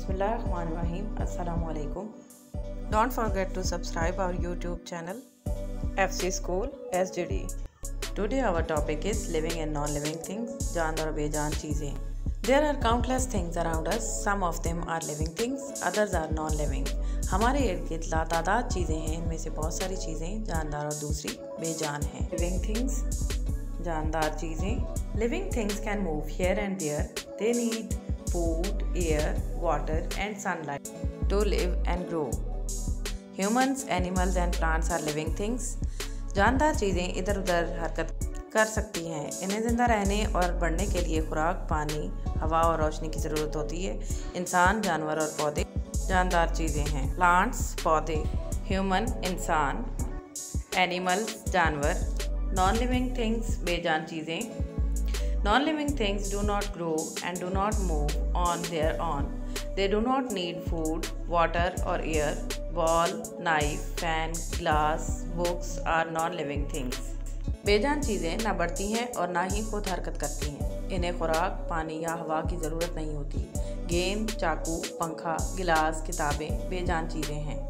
Bismillahirrahmanirrahim. Assalamu alaikum. Don't forget to subscribe our YouTube channel FC School SGD. Today our topic is living and non-living things, जान और बेजान चीज़ें. There are countless things around us. Some of them are living things, others are non-living. हमारे इर्द गिर्द लातादाद चीज़ें हैं, इनमें से बहुत सारी चीज़ें जानदार और दूसरी बेजान हैं. Living things, जानदार चीज़ें. Living things can move here and there. They need food, air, water and sunlight to live and grow. Humans, animals and plants are living things. जानदार चीज़ें इधर उधर हरकत कर सकती हैं. इन्हें ज़िंदा रहने और बढ़ने के लिए खुराक, पानी, हवा और रोशनी की ज़रूरत होती है. इंसान, जानवर और पौधे जानदार चीज़ें हैं. प्लांट्स, पौधे. ह्यूमन, इंसान. एनिमल्स, जानवर. नॉन लिविंग थिंग्स, बेजान चीज़ें. Non-living things do not grow and do not move on their own. They do not need food, water or air. Ball, knife, fan, glass, books are non-living things. बेजान चीज़ें ना बढ़ती हैं और ना ही खुद हरकत करती हैं. इन्हें खुराक, पानी या हवा की ज़रूरत नहीं होती. गेंद, चाकू, पंखा, गिलास, किताबें बेजान चीज़ें हैं.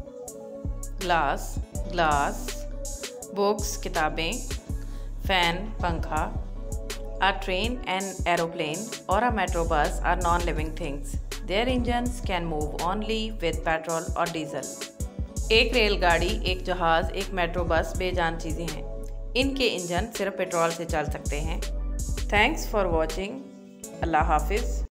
ग्लास, बुक्स, किताबें, फैन, पंखा. A train, an aeroplane or a metro bus are non-living things. Their engines can move only with petrol or diesel. एक रेलगाड़ी, एक जहाज़, एक मेट्रो बस बेजान चीज़ें हैं. इनके इंजन सिर्फ पेट्रोल से चल सकते हैं. Thanks for watching. अल्लाह हाफिज़.